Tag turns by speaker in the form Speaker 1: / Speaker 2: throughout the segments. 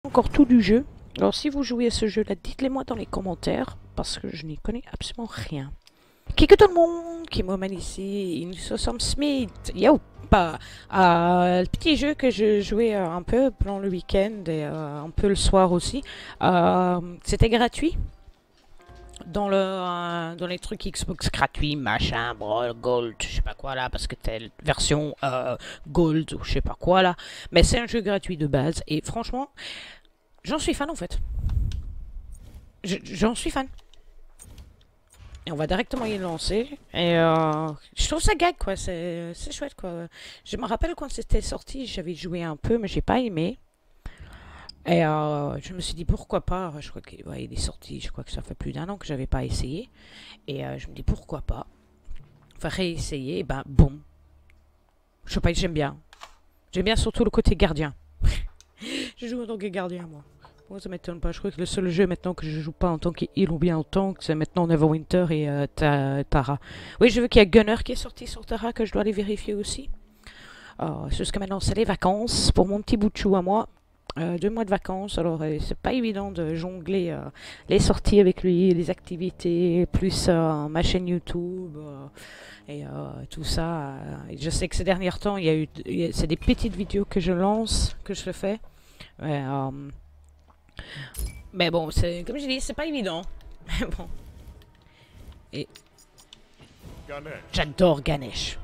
Speaker 1: Encore tout du jeu. Alors si vous jouez à ce jeu-là, dites-le moi dans les commentaires, parce que je n'y connais absolument rien. Qui que tout le monde, qui m'emmène ici, nous sommes Smith, yo, pas le petit jeu que je jouais un peu pendant le week-end et un peu le soir aussi. C'était gratuit dans dans les trucs Xbox gratuits, machin, bro, gold, je sais pas quoi là, parce que telle version gold ou je sais pas quoi là. Mais c'est un jeu gratuit de base et franchement, j'en suis fan en fait. J'en suis fan. Et on va directement y lancer. Et je trouve ça gag quoi, c'est chouette quoi. Je me rappelle quand c'était sorti, j'avais joué un peu mais j'ai pas aimé. Et je me suis dit pourquoi pas, je crois qu'il est sorti, je crois que ça fait plus d'1 an que j'avais pas essayé. Et je me dis pourquoi pas. Enfin réessayer, et ben bon. Je sais pas, j'aime bien. J'aime bien surtout le côté gardien. Je joue en tant que gardien moi. Moi ça m'étonne pas, je crois que le seul jeu maintenant que je joue pas en tant qu'heal ou bien en tank, c'est maintenant Neverwinter et Tara. Oui, je veux qu'il y a Gunner qui est sorti sur Tara, que je dois aller vérifier aussi. Jusqu'à maintenant c'est les vacances pour mon petit bout de chou à moi. 2 mois de vacances, alors c'est pas évident de jongler les sorties avec lui, les activités, plus ma chaîne YouTube et tout ça. Je sais que ces derniers temps, c'est des petites vidéos que je lance, que je fais. Mais bon, comme je dis, c'est pas évident. Mais bon. Et j'adore Ganesh.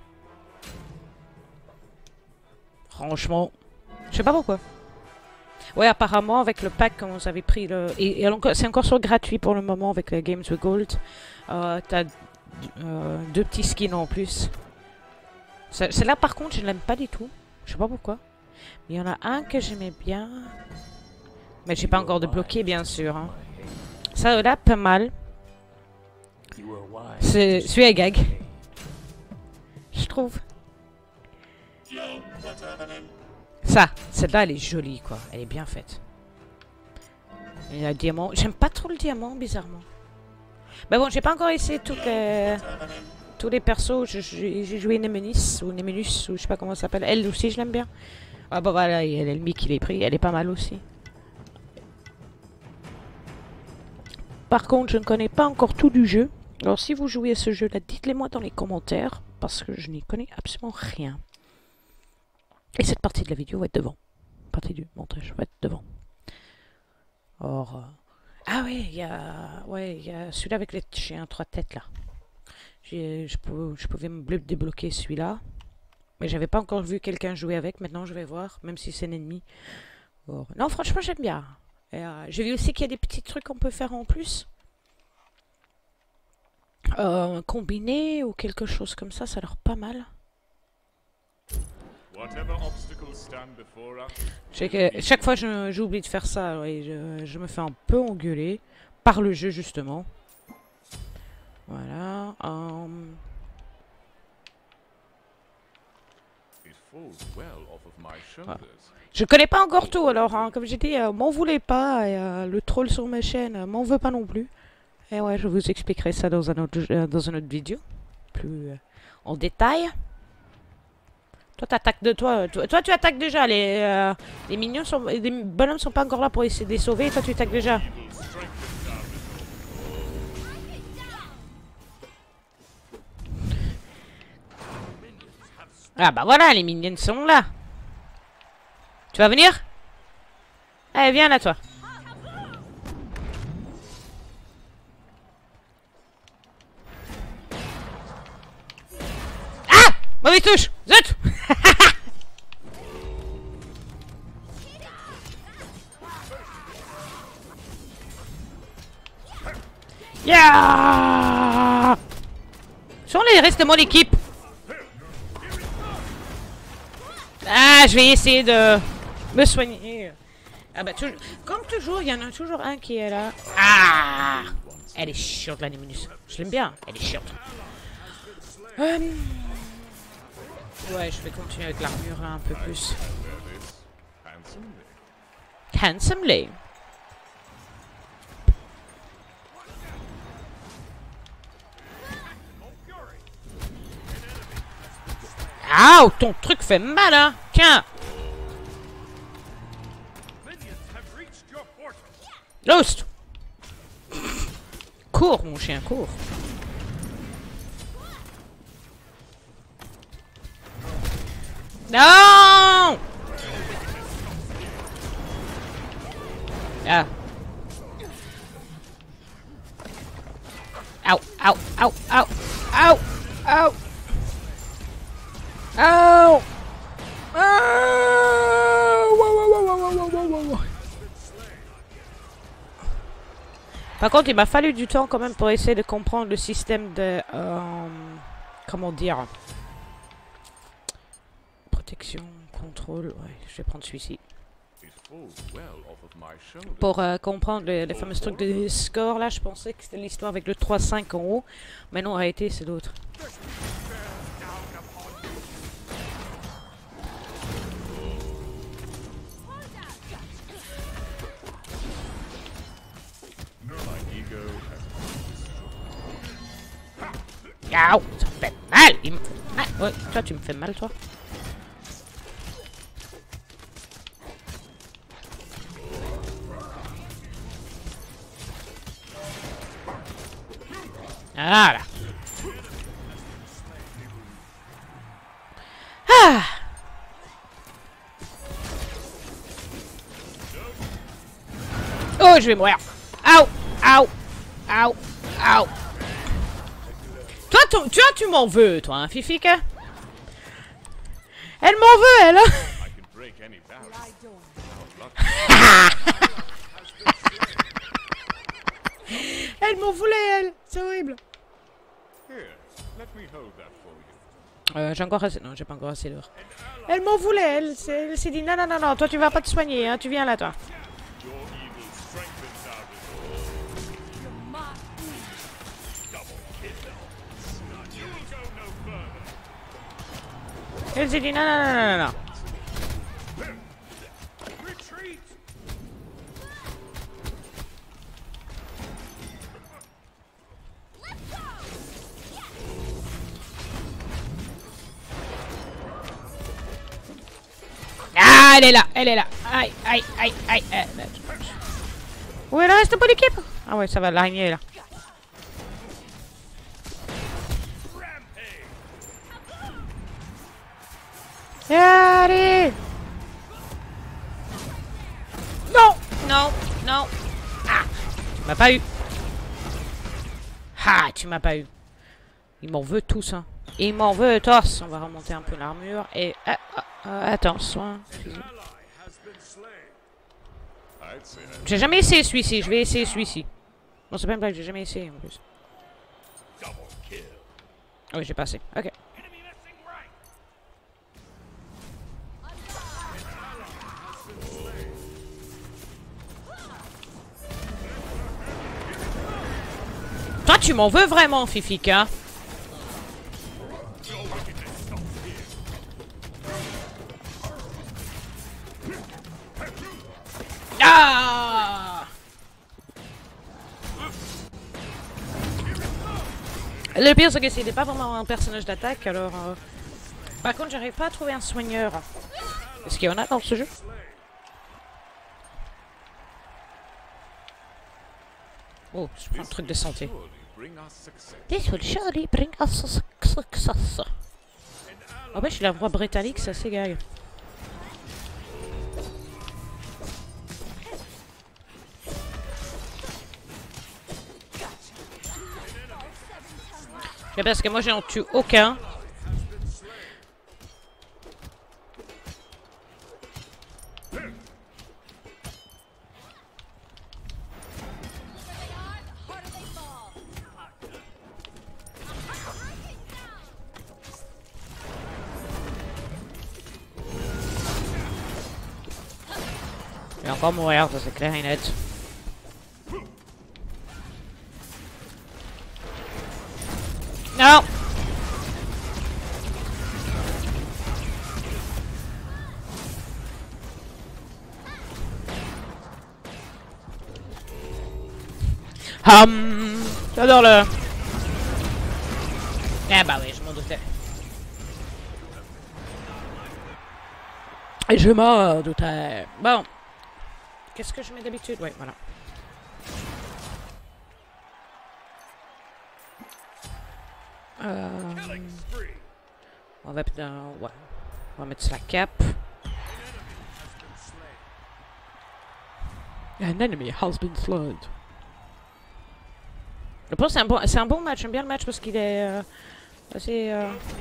Speaker 1: Franchement, je sais pas pourquoi. Ouais, apparemment, avec le pack, quand vous avez pris le... Et c'est encore sur gratuit pour le moment avec le Games with Gold. T'as 2 petits skins en plus. Celle-là, par contre, je ne l'aime pas du tout. Je sais pas pourquoi. Mais il y en a un que j'aimais bien. Mais j'ai pas encore débloqué, bien sûr. Hein. Ça, là, pas mal. Celui-là, gag. Je trouve. Ça, celle-là, elle est jolie, quoi. Elle est bien faite. Et le diamant. J'aime pas trop le diamant, bizarrement. Mais bon, j'ai pas encore essayé tous les persos. J'ai joué Nemenis, ou Nemenus, ou je sais pas comment ça s'appelle. Elle aussi, je l'aime bien. Ah bah voilà, il y a l'ennemi qui l'est pris. Elle est pas mal aussi. Par contre, je ne connais pas encore tout du jeu. Alors, si vous jouez à ce jeu-là, dites-le moi dans les commentaires. Parce que je n'y connais absolument rien. Et cette partie de la vidéo va être devant. Partie du montage va être devant. Or, ah ouais, il y a celui-là avec les chiens 3 têtes là. Je pouvais me débloquer celui-là. Mais j'avais pas encore vu quelqu'un jouer avec. Maintenant, je vais voir, même si c'est un ennemi. Or, non, franchement, j'aime bien. J'ai vu aussi qu'il y a des petits trucs qu'on peut faire en plus. Combiner ou quelque chose comme ça a l'air pas mal. Je sais que chaque fois j'oublie de faire ça et je me fais un peu engueuler par le jeu justement. Voilà. Voilà. Je connais pas encore tout alors, hein, comme j'ai dit, m'en voulez pas et le troll sur ma chaîne m'en veut pas non plus. Et ouais, je vous expliquerai ça dans une autre vidéo, plus en détail. Toi, t'attaques toi, tu attaques déjà. Les minions les bonhommes sont pas encore là pour essayer de les sauver. Toi, tu attaques déjà. Ah bah voilà, les minions sont là. Tu vas venir? Allez, viens là, toi. Ah! Mauvaise touche! Zut! Yeah! Sont les restes de mon équipe. Ah, je vais essayer de me soigner. Ah bah, comme toujours, il y en a toujours un qui est là. Ah! Elle est chiante, la Nemenus. Je l'aime bien, elle est chiante. Ouais, je vais continuer avec l'armure un peu plus. Handsomely. Ah, ton truc fait mal, hein. Tiens. Lost. Cours, mon chien, cours. Non! Ah. Ow, ow, ow, ow, ow, ow. Ow! Par contre, il m'a fallu du temps quand même pour essayer de comprendre le système de... comment dire... Protection, contrôle... Ouais, je vais prendre celui-ci. Pour comprendre les fameux trucs de score, là, je pensais que c'était l'histoire avec le 3-5 en haut. Mais non, en réalité, c'est l'autre. Ow, ça me fait mal, il me fait mal. Ouais, toi tu me fais mal, toi. Voilà. Ah. Oh, je vais mourir. Ow, ow, ow, ow. Toi, tu m'en veux, toi, hein, Fifika? Elle m'en veut, elle, hein? Elle m'en voulait, elle. C'est horrible. J'ai encore assez... Non, j'ai pas encore assez d'or. Elle m'en voulait, elle. Elle s'est dit, non, non, non, non, toi, tu vas pas te soigner, hein. Tu viens là, toi. Elle s'est dit non, non, non, non, non. Ah, elle est là, elle est là. Aïe, aïe, aïe, aïe. Où est le reste de l'équipe? Ah ouais, ça va, l'araignée est là. Allez! Non! Non! Non! Ah! Tu m'as pas eu! Ah! Tu m'as pas eu! Il m'en veut tous, hein! Il m'en veut tous! On va remonter un peu l'armure et... attention! J'ai jamais essayé celui-ci, je vais essayer celui-ci. Non, c'est pas une blague, j'ai jamais essayé en plus. Ah oui, j'ai passé. Ok. Toi, tu m'en veux vraiment, Fifika? Ah! Le pire, c'est que c'était pas vraiment un personnage d'attaque, alors... Par contre, j'arrive pas à trouver un soigneur. Est-ce qu'il y en a dans ce jeu? Oh, je prends un truc de santé. This will surely bring us success. Oh bah, je suis la voix britannique, ça s'égale. Et parce que moi, j'en tue aucun. Il va encore mourir, ça c'est clair et net. Non! J'adore le... Eh bah oui, je m'en doutais. Je m'en doutais. Bon. Qu'est-ce que je mets d'habitude? Ouais, voilà. On va mettre, ouais. On va mettre sa cape. An enemy has been slain. Je pense que c'est un bon match. J'aime bien le match parce qu'il est assez...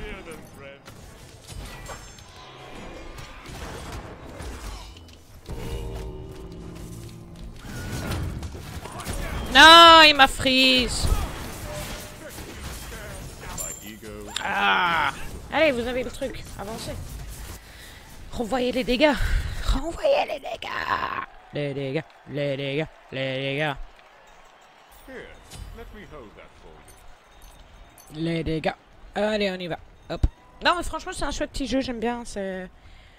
Speaker 1: Non, il m'a freeze. Ah. Allez, vous avez le truc. Avancez. Renvoyez les dégâts. Renvoyez les dégâts. Les dégâts, les dégâts, les dégâts. Les dégâts. Allez, on y va. Hop. Non, mais franchement, c'est un chouette petit jeu. J'aime bien. C'est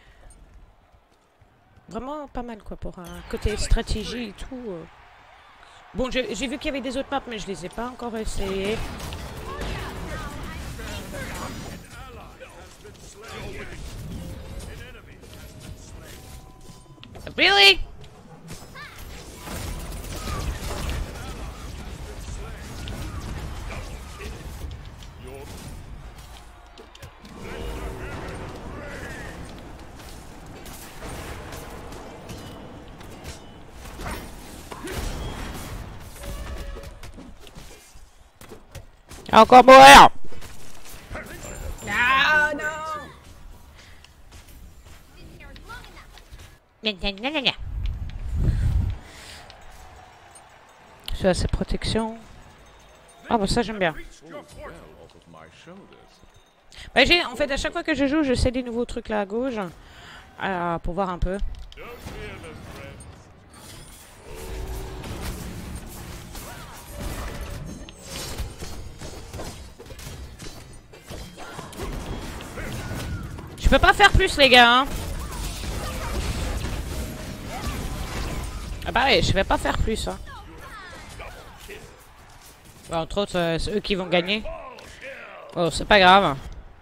Speaker 1: vraiment pas mal, quoi, pour un côté stratégie et tout. Bon, j'ai vu qu'il y avait des autres maps, mais je les ai pas encore essayées. Really? Encore mourir! Ah non! C'est assez protection. Ah bah ça j'aime bien. Bah, en fait à chaque fois que je joue, j'essaie des nouveaux trucs là à gauche pour voir un peu. Je peux pas faire plus les gars hein. Ah bah ouais, je vais pas faire plus hein. Bah, entre autres, c'est eux qui vont gagner. Oh, c'est pas grave.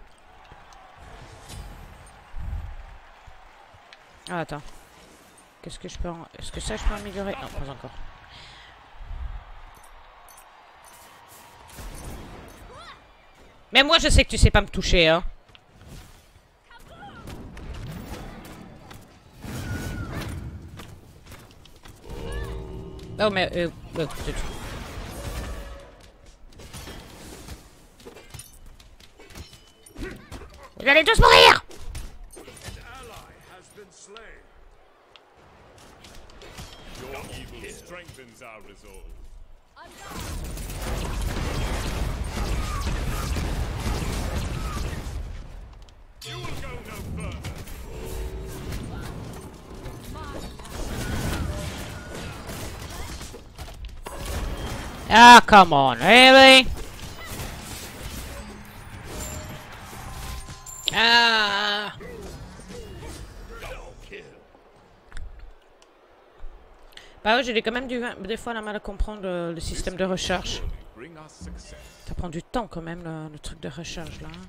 Speaker 1: Ah, attends. Qu'est-ce que je peux... Est-ce que ça, je peux améliorer? Non, pas encore. Mais moi, je sais que tu sais pas me toucher, hein. Non, mais... vous allez tous mourir! Ah, come on, really? Ah! Bah ouais, j'ai quand même des fois la mal à comprendre le système de recherche. Ça prend du temps quand même le truc de recherche là.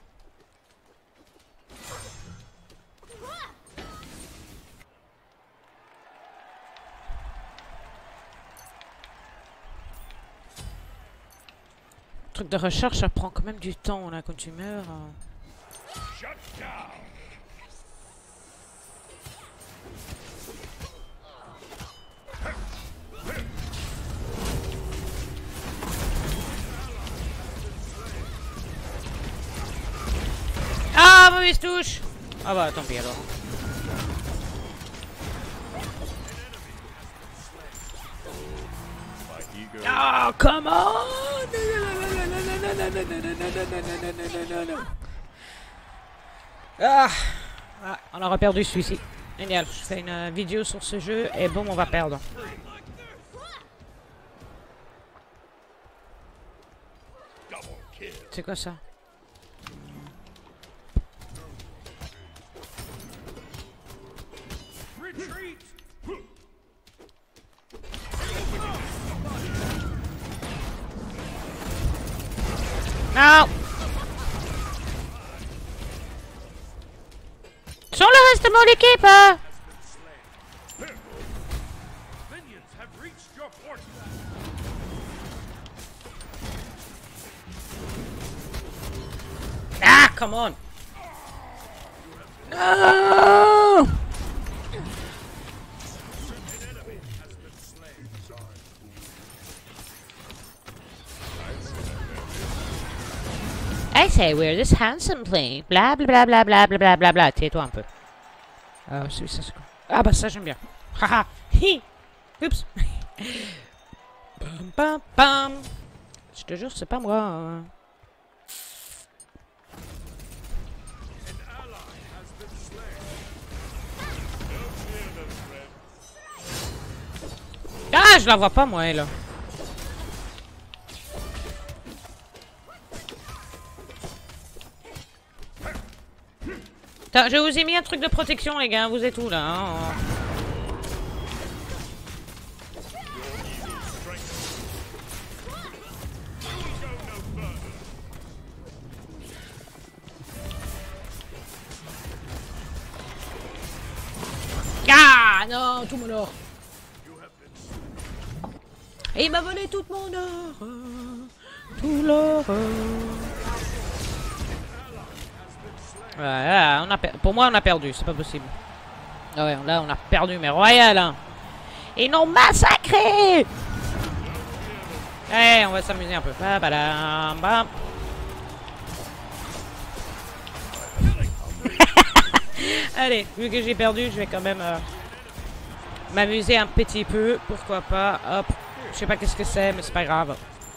Speaker 1: Le truc de recherche, ça prend quand même du temps là quand tu meurs. Ah, mauvaise touche! Ah bah tant pis alors. Ah, come on! Ah, on aura perdu celui-ci. Génial, je fais une vidéo sur ce jeu et bon, on va perdre. C'est quoi ça? Non! Sur le reste de mon équipe! Hein. Ah, come on. No! I say we're this handsome plane. Bla bla bla bla bla bla bla bla bla. Tais-toi un peu. Ça, c'est quoi? Ah bah ça j'aime bien. Haha. Hi. Oups. Pam pam pam. Je te jure c'est pas moi. Ah je la vois pas moi elle. Je vous ai mis un truc de protection les gars, vous êtes où là hein? Ah non, tout mon or. Et il m'a volé tout mon or. Tout l'or. Ouais, pour moi on a perdu, c'est pas possible. Ah ouais, là on a perdu, mais royal hein. Ils nous massacrés. Allez, on va s'amuser un peu. Allez, vu que j'ai perdu, je vais quand même m'amuser un petit peu. Pourquoi pas. Hop, je sais pas qu'est-ce que c'est, mais c'est pas grave.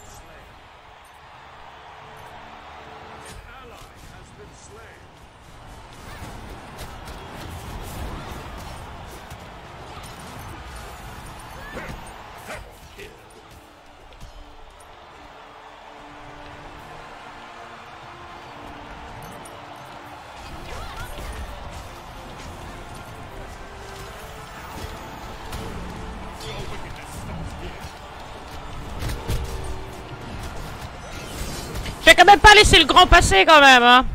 Speaker 1: Je vais quand même pas laisser le grand passer quand même hein.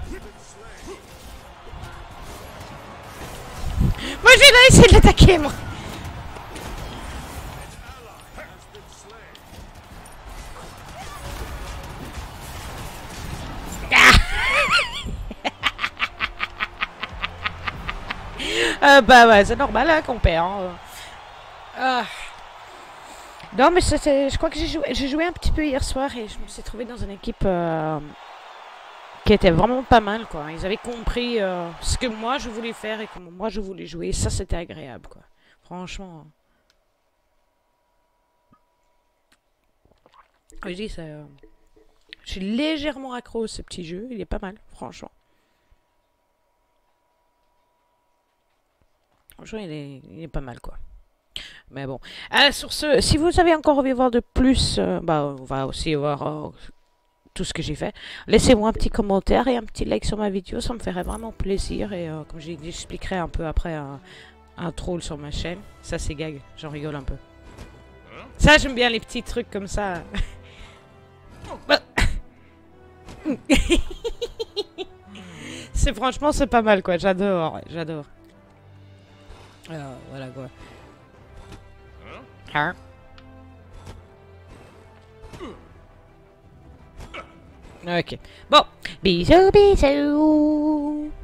Speaker 1: Moi je vais essayer de l'attaquer moi. Bah ouais, c'est normal hein, qu'on perd. Hein. Non mais je crois que j'ai joué un petit peu hier soir et je me suis trouvé dans une équipe qui était vraiment pas mal quoi. Ils avaient compris ce que moi je voulais faire et comment moi je voulais jouer. Ça c'était agréable quoi. Franchement. Je dis ça. Je suis légèrement accro à ce petit jeu. Il est pas mal, franchement. Franchement, il est pas mal quoi. Mais bon. Sur ce, si vous avez encore envie de voir de plus, bah on va aussi voir tout ce que j'ai fait. Laissez-moi un petit commentaire et un petit like sur ma vidéo, ça me ferait vraiment plaisir. Et comme j'ai dit, j'expliquerai un peu après un troll sur ma chaîne. Ça c'est gag, j'en rigole un peu. Ça j'aime bien les petits trucs comme ça. C'est franchement c'est pas mal quoi, j'adore, ouais, j'adore. Voilà quoi. Hein? Ok. Bon, bisous bisous.